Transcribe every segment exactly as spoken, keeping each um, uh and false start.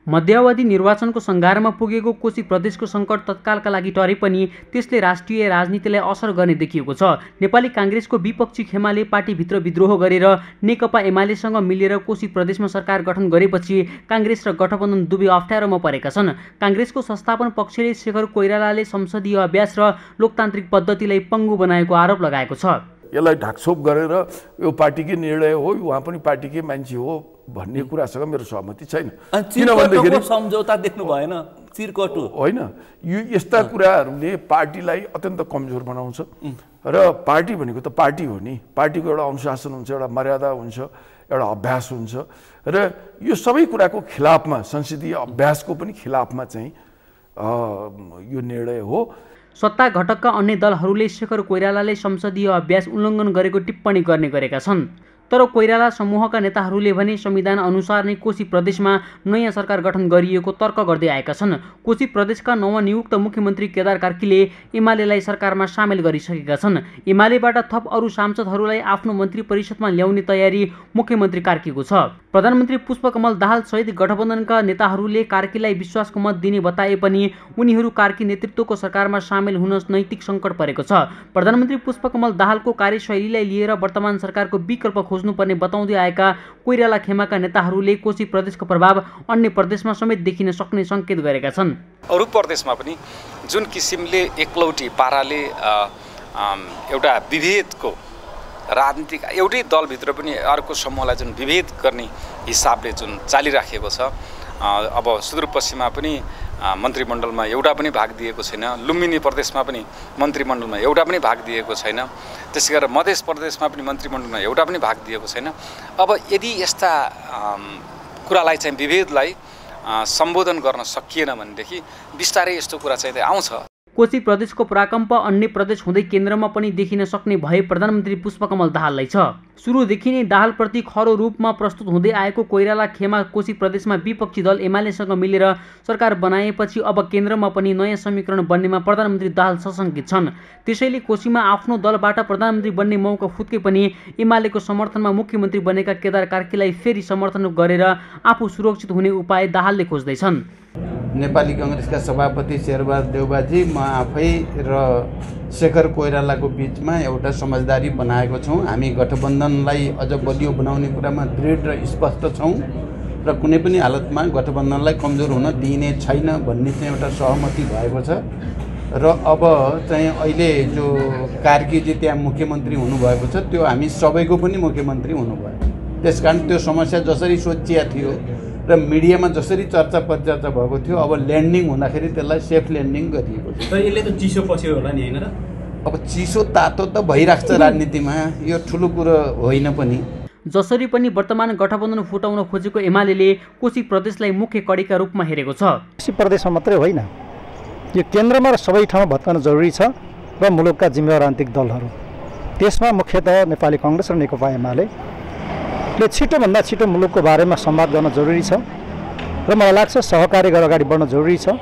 मध्यावधि निर्वाचनको सङ्घारमा पुगेको कोशी प्रदेशको सङ्कट तत्कालका लागि टरे पनि त्यसले राष्ट्रिय राजनीतिलाई असर गर्ने देखिएको छ। नेपाली काङ्ग्रेसको विपक्षी खेमाले पार्टीभित्र विद्रोह गरेर नेकपा एमालेसँग मिलेर कोशी प्रदेशमा सरकार गठन गरेपछि काङ्ग्रेस र गठबन्धन दुवै अप्ठ्यारोमा परेका छन्। काङ्ग्रेसको संस्थापन पक्षले शेखर कोइरालाले संसदीय अभ्यास र लोकतान्त्रिक पद्धतिलाई पङ्गु बनाएको आरोप लगाएको छ। यसलाई ढाकछोप गरेर यो पार्टीकै निर्णय हो, उहाँ पनि पार्टीकै मान्छे हो भन्ने कुरासँग मेरो सहमति छैन। किनभनेदेखि सम्झौता देख्नु भएन, चिरकटु होइन, यो यस्ता कुराहरूले पार्टीलाई अत्यन्त कमजोर बनाउँछ। र पार्टी भनेको त पार्टी हो नि, पार्टीको एउटा अनुशासन हुन्छ, एउटा मर्यादा हुन्छ, एउटा अभ्यास हुन्छ र यो सबै कुराको खिलाफमा, संसदीय अभ्यासको पनि खिलाफमा चाहिँ यो निर्णय हो। सत्ता घटकका अन्य दलहरूले शेखर कोइरालाले संसदीय अभ्यास उल्लङ्घन गरेको टिप्पणी गर्ने गरेका छन्। तर कोइराला समूहका नेताहरूले भने संविधान अनुसार नै कोशी प्रदेशमा नयाँ सरकार गठन गरिएको तर्क गर्दै आएका छन्। कोशी प्रदेशका नवनियुक्त मुख्यमन्त्री केदार कार्कीले एमालेलाई सरकारमा सामेल गरिसकेका छन्। एमालेबाट थप अरू सांसदहरूलाई आफ्नो मन्त्री परिषदमा ल्याउने तयारी मुख्यमन्त्री कार्कीको छ। प्रधानमन्त्री पुष्पकमल दाहाल सहित गठबन्धनका नेताहरूले कार्कीलाई विश्वासको मत दिने बताए पनि उनीहरू कार्की नेतृत्वको सरकारमा सामेल हुन नैतिक सङ्कट परेको छ। प्रधानमन्त्री पुष्पकमल दाहालको कार्यशैलीलाई लिएर वर्तमान सरकारको विकल्प खोज्नुपर्ने बताउँदै आएका कोइराला खेमाका नेताहरूले कोशी प्रदेशको प्रभाव अन्य प्रदेशमा समेत देखिन सक्ने सङ्केत गरेका छन्। अरू प्रदेशमा पनि जुन किसिमले एकलौटी पाराले एउटा विभेदको राजनीतिक एउटै दलभित्र पनि अर्को समूहलाई जुन विभेद गर्ने हिसाबले जुन चालिराखेको छ, अब सुदूरपश्चिममा पनि मन्त्रीमण्डलमा एउटा पनि भाग दिएको छैन, लुम्बिनी प्रदेशमा पनि मन्त्रीमण्डलमा एउटा पनि भाग दिएको छैन, त्यसै गरेर मध्य प्रदेशमा पनि मन्त्रीमण्डलमा एउटा पनि भाग दिएको छैन। अब यदि यस्ता कुरालाई चाहिँ विभेदलाई सम्बोधन गर्न सकिएन भनेदेखि बिस्तारै यस्तो कुरा चाहिँ आउँछ। कोशी प्रदेशको पराकम्प अन्य प्रदेश हुँदै केन्द्रमा पनि देखिन सक्ने भए प्रधानमन्त्री पुष्पकमल दाहाललाई छ। सुरुदेखि नै दाहालप्रति खरो रूपमा प्रस्तुत हुँदै आएको कोइराला खेमा कोशी प्रदेशमा विपक्षी दल एमालेसँग मिलेर सरकार बनाएपछि अब केन्द्रमा पनि नयाँ समीकरण बन्नेमा प्रधानमन्त्री दाहाल सशङ्कित छन्। त्यसैले कोशीमा आफ्नो दलबाट प्रधानमन्त्री बन्ने मौका फुत्के पनि एमालेको समर्थनमा मुख्यमन्त्री बनेका केदार कार्कीलाई फेरि समर्थन गरेर आफू सुरक्षित हुने उपाय दाहालले खोज्दैछन्। नेपाली काङ्ग्रेसका सभापति शेरबहादुर देउवाजी, म आफै र शेखर कोइरालाको बिचमा एउटा समझदारी बनाएको छौँ। हामी गठबन्धनलाई अझ बलियो बनाउने कुरामा दृढ र स्पष्ट छौँ र कुनै पनि हालतमा गठबन्धनलाई कमजोर हुन दिइने छैन भन्ने चाहिँ एउटा सहमति भएको छ। र अब चाहिँ अहिले जो कार्कीजी त्यहाँ मुख्यमन्त्री हुनुभएको छ, त्यो हामी सबैको पनि मुख्यमन्त्री हुनुभयो। त्यसकारण त्यो समस्या जसरी सोचिया थियो र मिडियामा जसरी चर्चा परिचर्चा भएको थियो, अब ल्यान्डिङ हुँदाखेरि त्यसलाई सेफ ल्यान्डिङ गरिएको छ। यसले त चिसो पस्यो होला नि, होइन र? अब चिसो तातो त भइरहेको छ राजनीतिमा, यो ठुलो कुरो होइन पनि। जसरी पनि वर्तमान गठबन्धन फुटाउन खोजेको एमालेले कोशी प्रदेशलाई मुख्य कडीका रूपमा हेरेको छ। कोशी प्रदेशमा मात्रै होइन, यो केन्द्रमा र सबै ठाउँमा भत्काउन जरुरी छ र मुलुकका जिम्मेवार राजनीतिक दलहरू, त्यसमा मुख्यतः नेपाली काङ्ग्रेस र नेकपा एमाले ले छिटोभन्दा छिटो मुलुकको बारेमा संवाद गर्न जरुरी छ र मलाई लाग्छ सहकार्य गरेर अगाडि बढ्न जरुरी छ।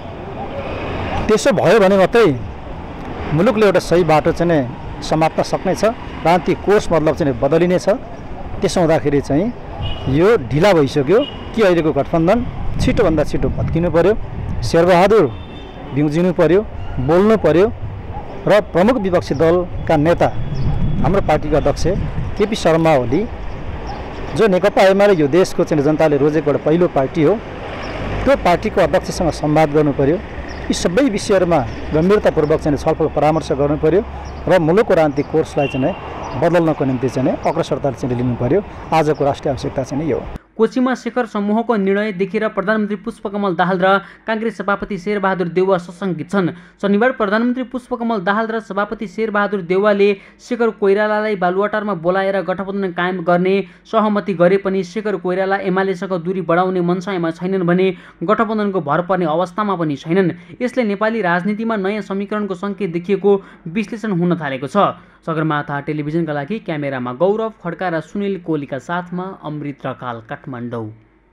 त्यसो भयो भने मात्रै मुलुकले एउटा सही बाटो चाहिँ नै समात्न सक्नेछ, राजनीतिक कोर्स मतलब चाहिँ बदलिनेछ। त्यसो हुँदाखेरि चाहिँ यो ढिला भइसक्यो कि अहिलेको गठबन्धन छिटोभन्दा छिटो भत्किनु पर्यो, शेरबहादुर बिउजिनु पर्यो, बोल्नु पर्यो र प्रमुख विपक्षी दलका नेता हाम्रो पार्टीका अध्यक्ष केपी शर्मा ओली, जो नेकपा एमाले यो देशको चाहिँ जनताले रोजेको एउटा पहिलो पार्टी हो, त्यो पार्टीको अध्यक्षसँग संवाद गर्नु पर्यो। यी सबै विषयहरूमा गम्भीरतापूर्वक चाहिँ छलफल परामर्श गर्नु पर्यो र मुलुकको राजनीतिक कोर्सलाई चाहिँ बदल्नको निम्ति चाहिँ अग्रसरता चाहिँ लिनु पर्यो। आजको राष्ट्रिय आवश्यकता चाहिँ यो हो। कोशीमा शेखर समूहको निर्णय देखेर प्रधानमन्त्री पुष्पकमल दाहाल र काङ्ग्रेस सभापति शेरबहादुर देउवा सशङ्कित छन्। शनिबार प्रधानमन्त्री पुष्पकमल दाहाल र सभापति शेरबहादुर देउवाले शेखर कोइरालालाई बालुवाटारमा बोलाएर गठबन्धन कायम गर्ने सहमति गरे पनि शेखर कोइराला एमालेसँग दूरी बढाउने मनसायमा छैनन् भने गठबन्धनको भर पर्ने अवस्थामा पनि छैनन्। यसले नेपाली राजनीतिमा नयाँ समीकरणको सङ्केत देखिएको विश्लेषण हुन थालेको छ। सगरमाथा टेलिभिजनका लागि क्यामेरामा गौरव खड्का र सुनिल कोलीका साथमा अमृत रकाल, काठमाडौँ।